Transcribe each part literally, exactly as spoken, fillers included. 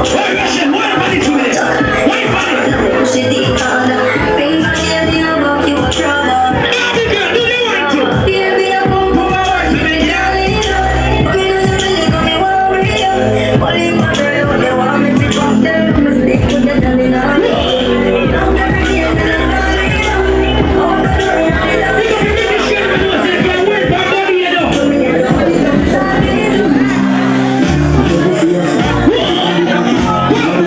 Woo!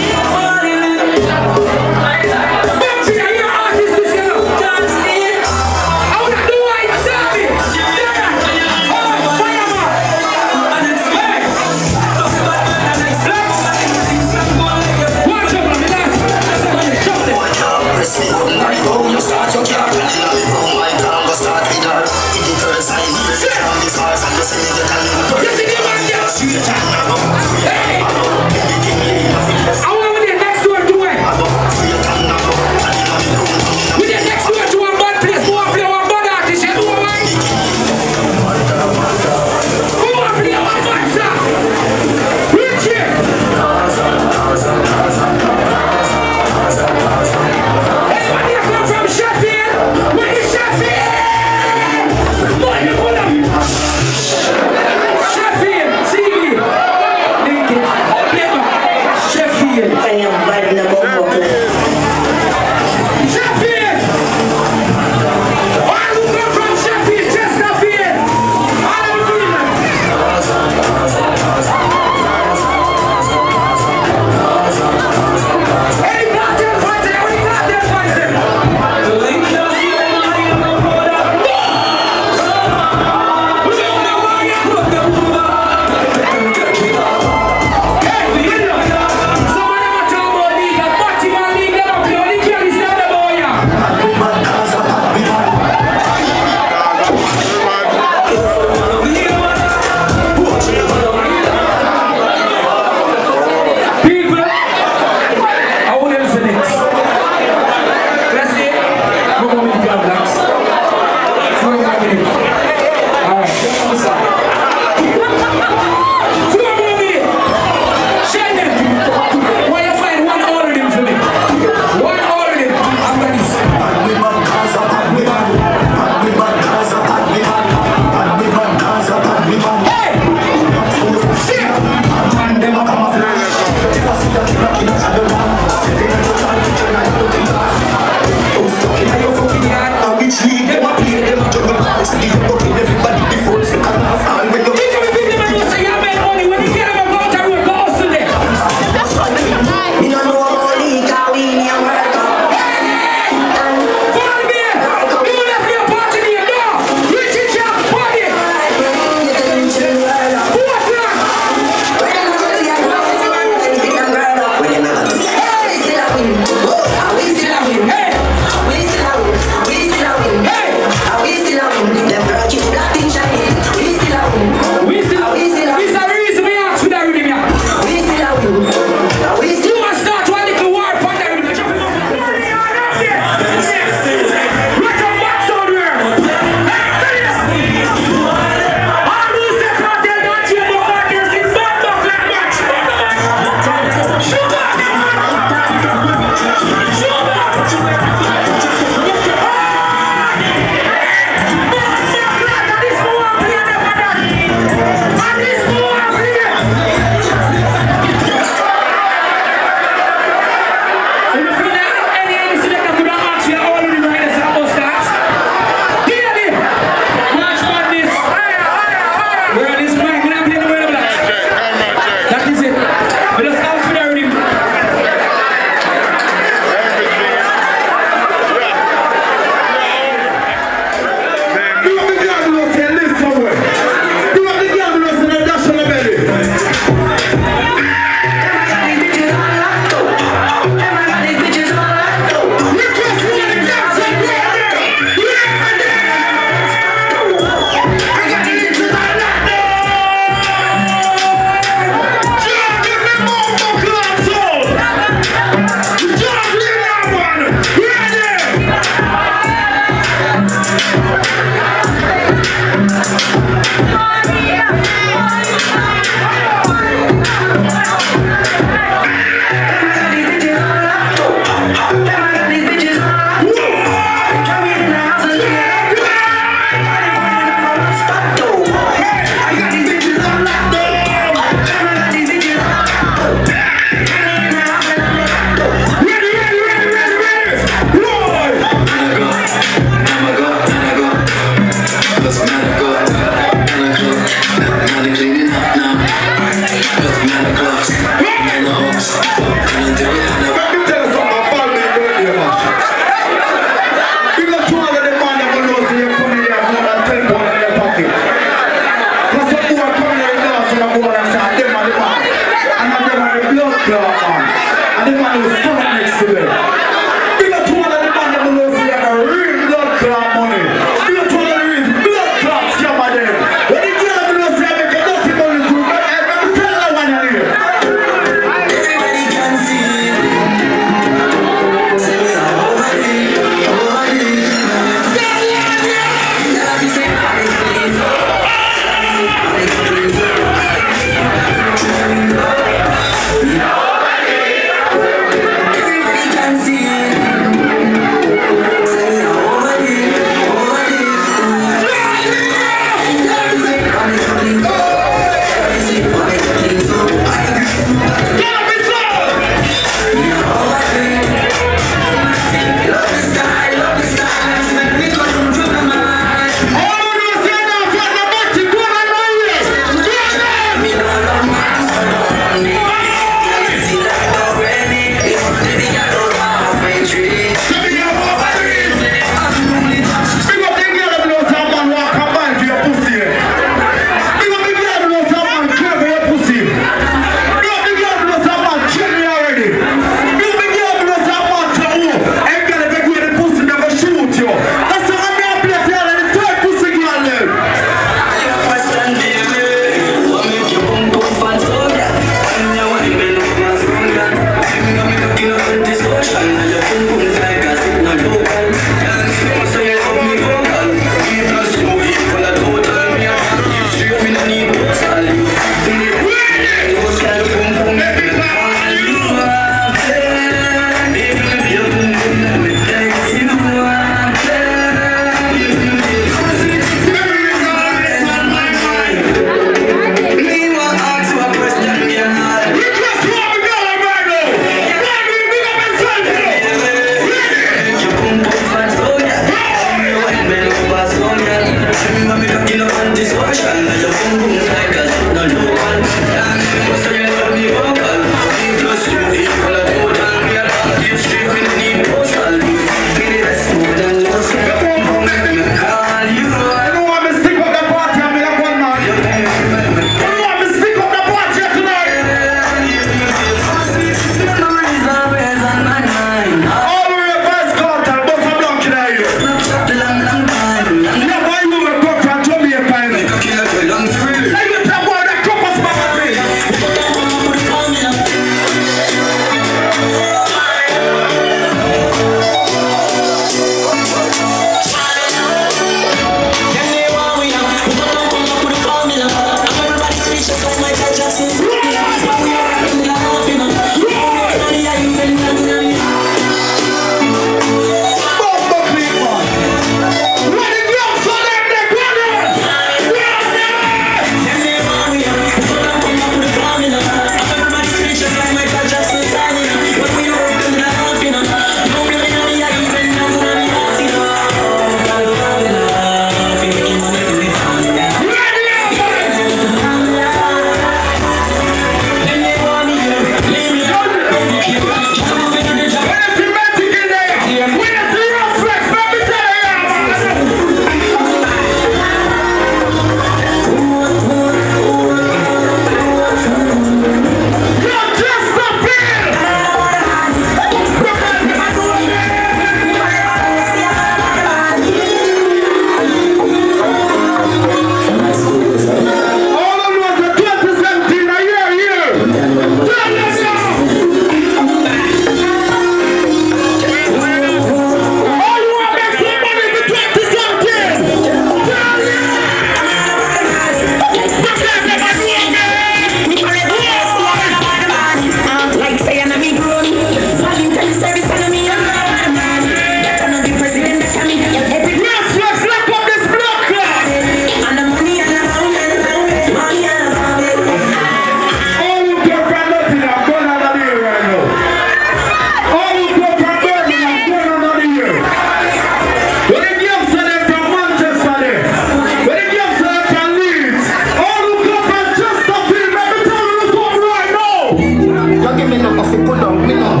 Y'all give me no coffee, pull up, me no.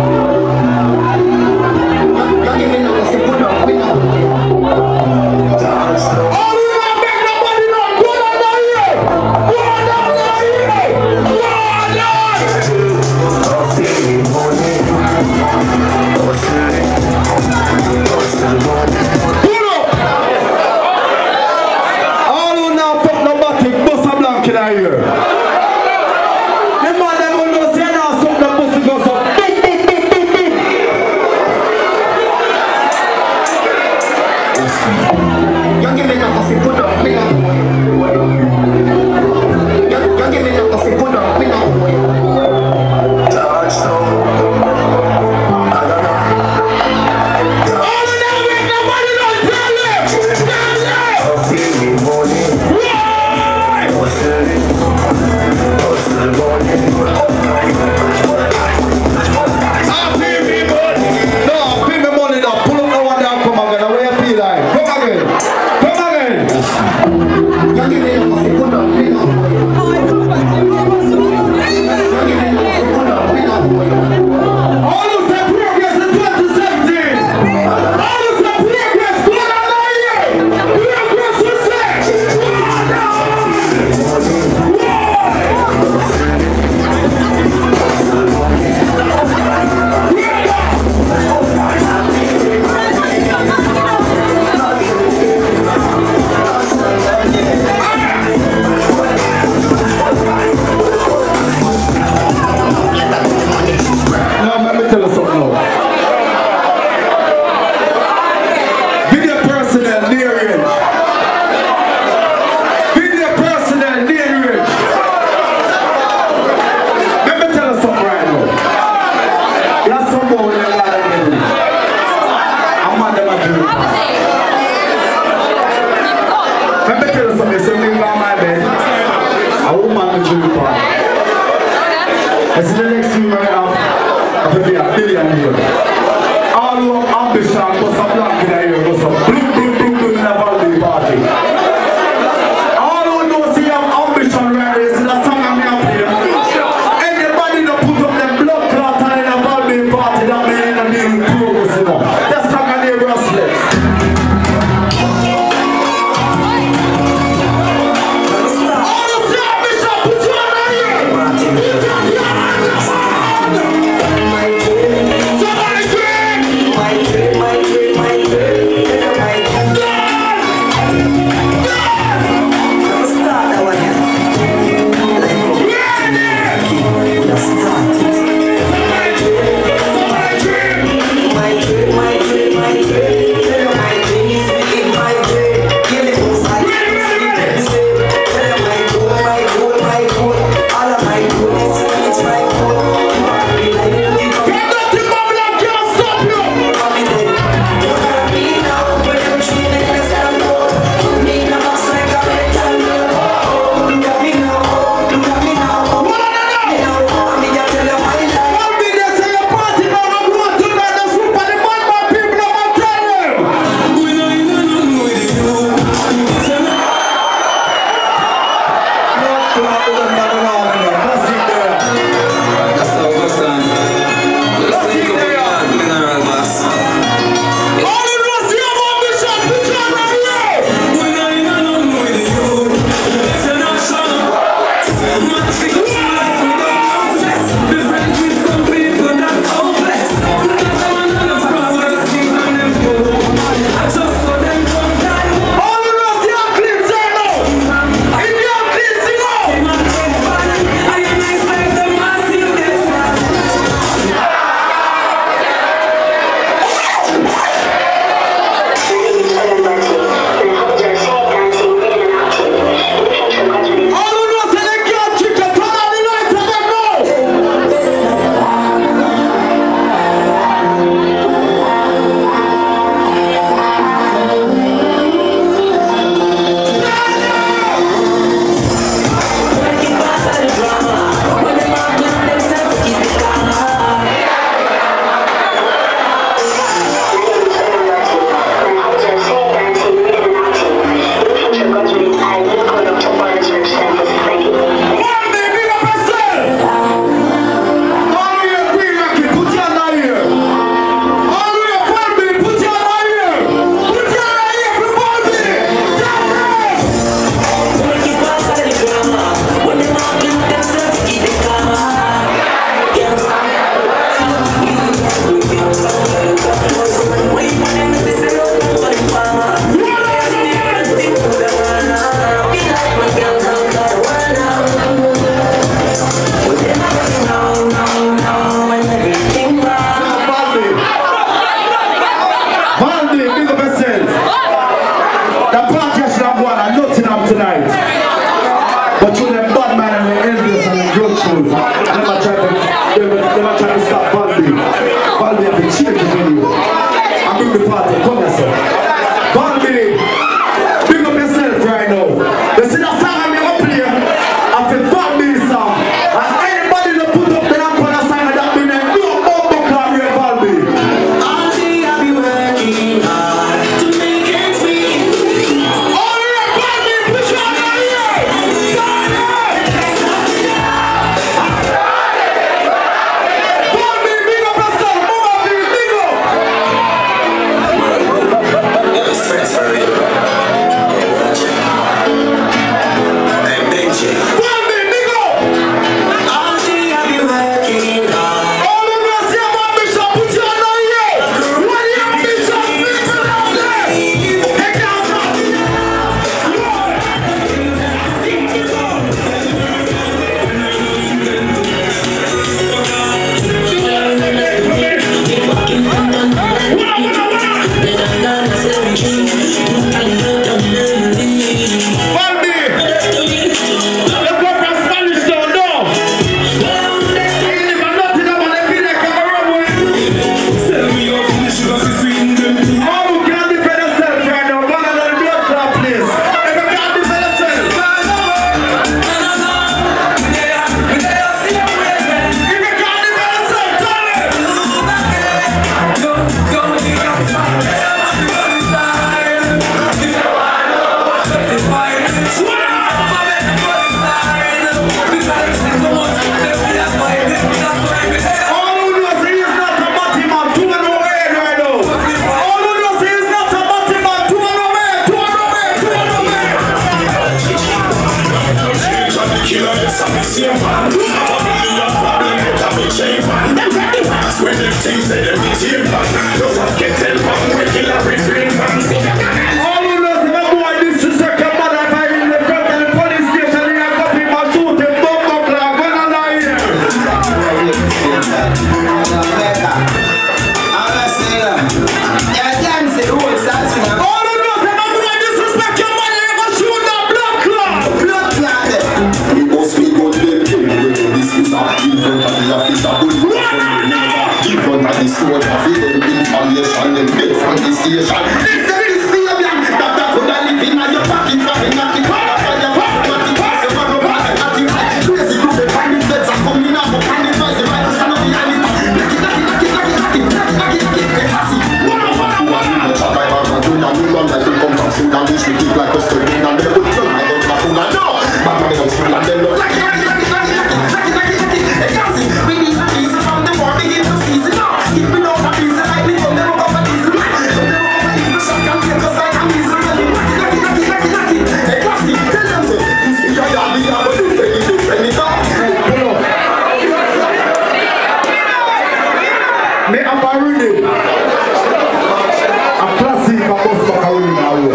Y'all give me no coffee, pull up, me no. All you not make nobody know, go down here, go down here, go down. Coffee, money, coffee, coffee, money. Pull up. All you not fuck nobody, bust a blank in here. Y'all give me no coffee, put up, me no. Y'all give me no coffee, put up, me no. Touchdown. I don't know. All of that make nobody know, tell it. Tell it. Coffee, money. Hustle. Hustle, money. Coffee, money. No, pay me money now. Pull up the one down, come again. How you feel like? Come again. Come again. Y'all give me no coffee, put up, me no. Y'all give me no coffee, put up, me no. All of that progress in twenty seventeen. All of that progress, go down here. Progress is set. Go down. Now let me tell you something now. Video personnel near range. Video personnel near range. Let me tell you something right now. There's some more in the line of me. I'm on them at you. Let me tell you something. Something about my bed. I won't man the jury part. It's the next thing right now. I could be a billion here. All your ambition was a blank in here, was a blue, blue, blue, blue in a birthday party. All who know see your ambition right is the song I'm here playing. Anybody that put up them blood clot in a birthday party, that means in a little progress, you know. That's song I'm here restless. All who see ambition, put your hand here. Put your hand. Somebody try to, never try to stop Balbi. Balbi have to change the video. I bring the party, come here, sir. Balbi, big up yourself right now. You see that song I'm going to play? I feel Balbi song. And anybody that put up the lamp on a song that means they do a bumbo club with Balbi. All day I'll be working hard to make ends meet. All right, Balbi, put your hand on here. Balbi, big up yourself. Move up here, big up. Never stress for you. I'm Benji. Balbi, big up. All day I'll be working hard. All of us here, my bishop, put your hand on here. When you have bishop, people out there. Take down something. Balbi, let's go for Spanish town, no. Ain't even nothing about the people that come around with. All who can't defend themselves right now, one of the blood clot, please. If you can't defend yourself, if you can't defend yourself, tell me. All who knows he is not a batty man, two and over here right now. All who knows he is not a batty man, two and over here, two and over here, two and over here. All who knows if a boy disrespect your mother by in the front of the police station, he has got him and shoot him, bumbo clock, when I'm not here. All who knows if a boy disrespect your mother, he has shoot that blood clot. Me a baruni, a classic a bus bakaruni na wo.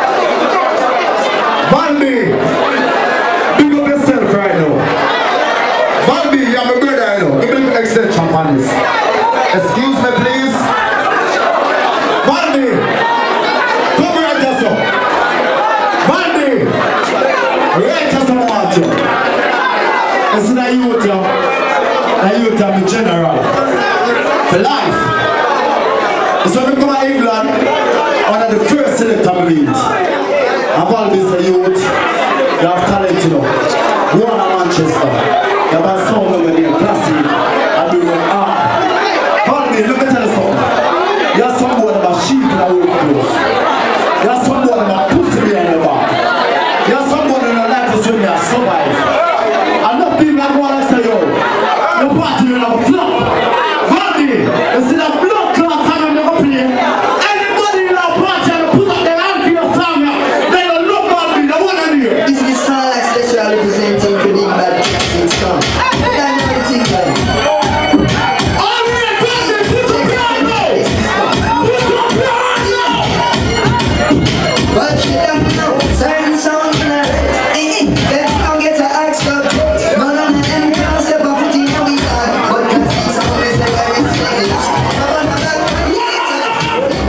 Balbi, big up yourself right now. Balbi, you have a brother, you know. Give me the extra champagne. Excuse me, please. Balbi, come right just up. Balbi, right just up, watch you. It's not you, you. Now you tell me general. For life. So when we come to England, one of the first selector we meet. And Balbi is a youth. You have talent, you know. One of Manchester. You have a sound over there, classic. And you went ah. Balbi, let me tell you something. You have someone about sheep in a wolf clothes. You have someone about pussy behind the back. You have someone in a life to swim and survive. And not people that want to say, yo, your party will have a flop. Balbi, you see that blood clot song I'm never playing. Anybody in our party and put up their hand for your song, they don't look Balbi, they want to hear. This is Starlight Special representing for the bad Jackson song. Dynamic like. All right, Balbi, put up your hand now. Put up your hand now. But you don't know, certain songs in a red. Then I'll get to ask for quotes. None of them can't step up to you, we are. But can see some of this, they are in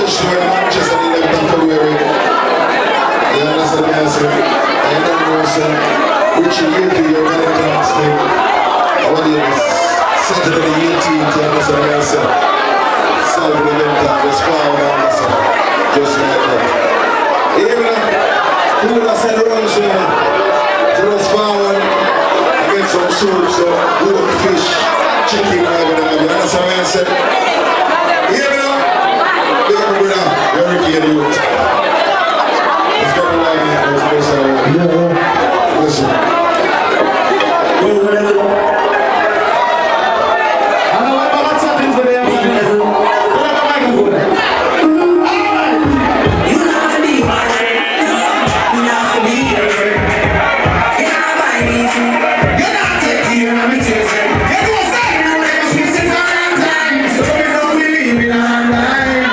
the show in Manchester the eleventh of February. You understand what I'm saying? I don't know, sir. Richie Yeti, you're going to dance me. I want you to Saturday the eighteenth, you understand what I'm saying? Solve the event time, just forward on this, just like that. Even food I said around, so just forward, get some soup, so good fish, chicken, whatever, you understand what I'm saying? Even big up brother, you're Ricky and youth. It's got to like it, it's best of all. Listen. I know what about something for them. What about microphone? You have to be my friend. You have to be your friend. You have my reason. You're not taking your reputation. You do a sign of reputation for a long time. So you don't believe in our life.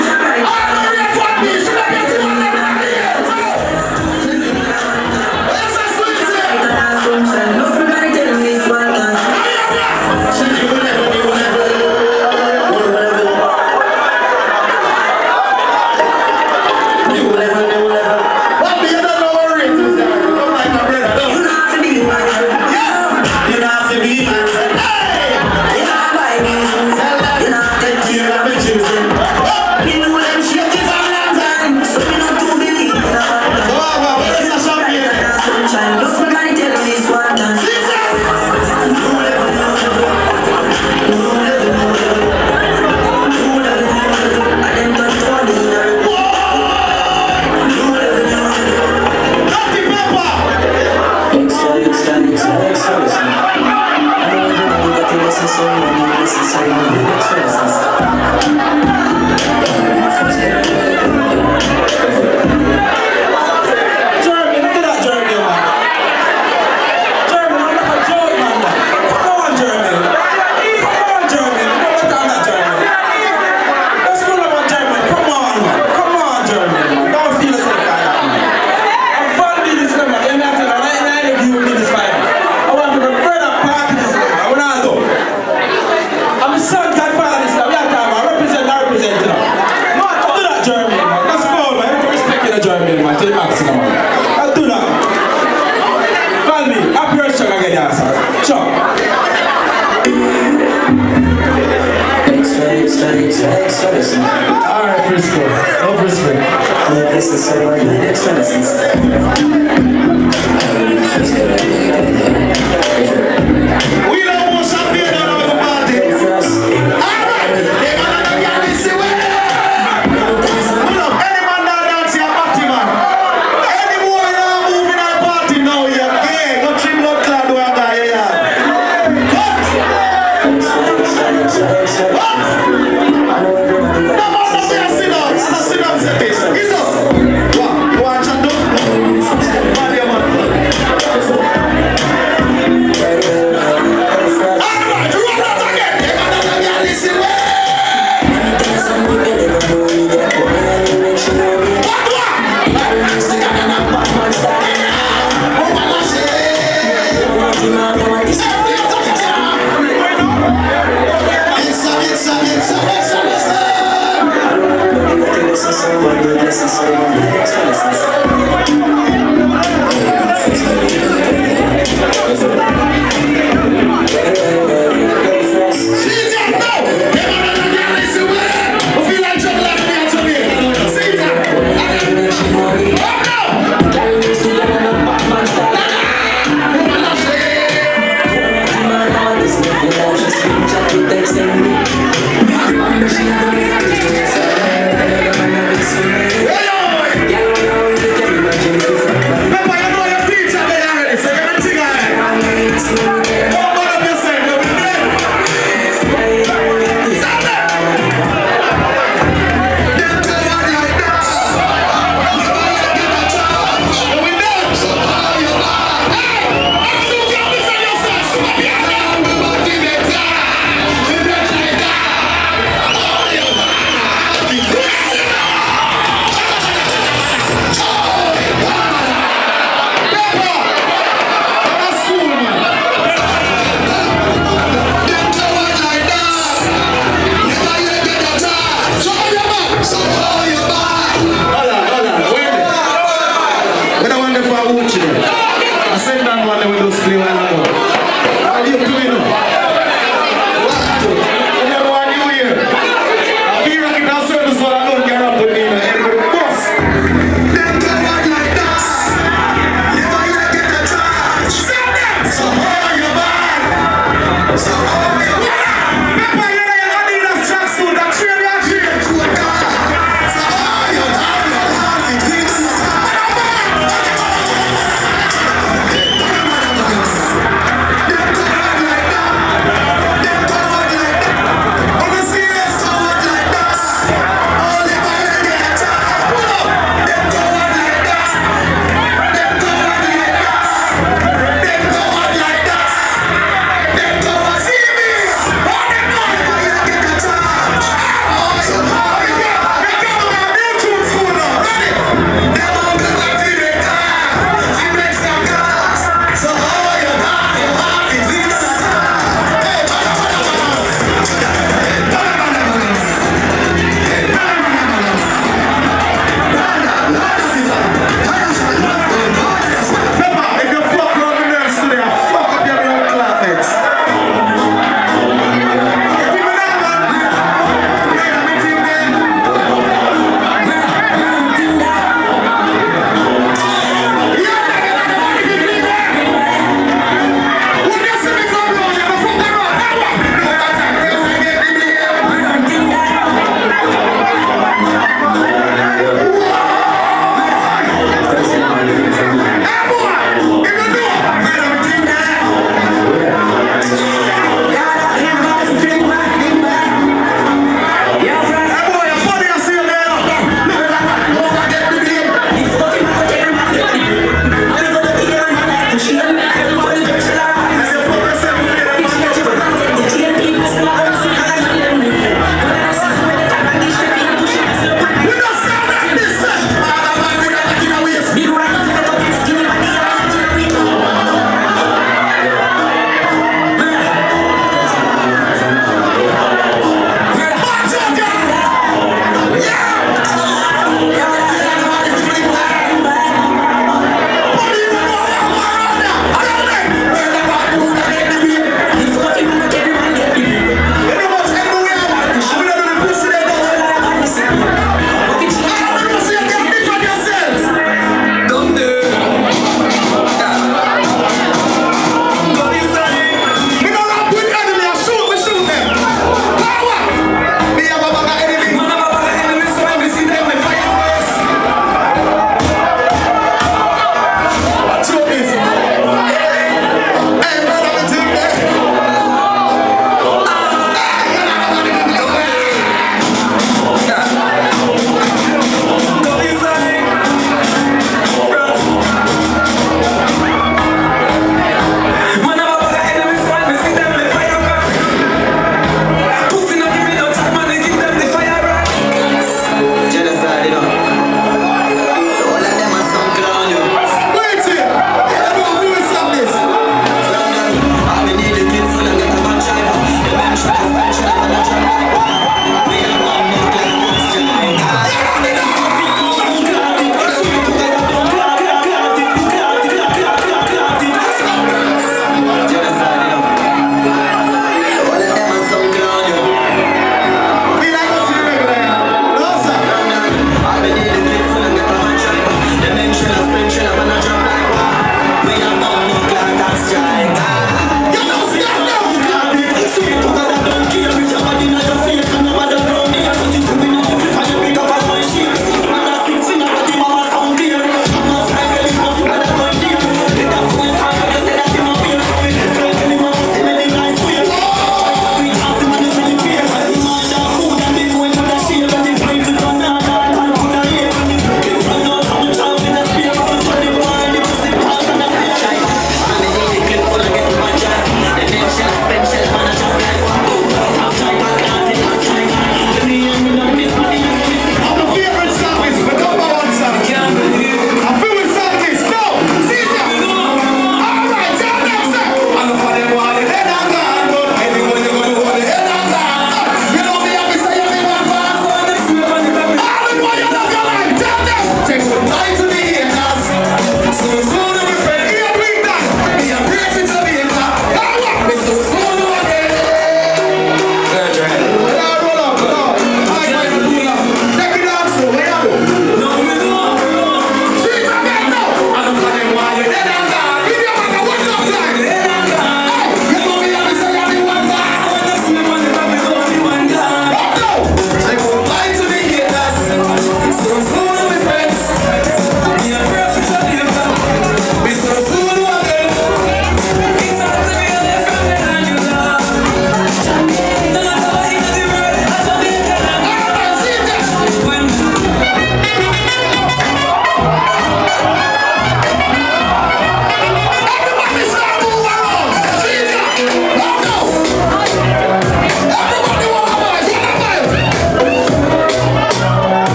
Alright, Frisco. No respect. This is so much extra lessons.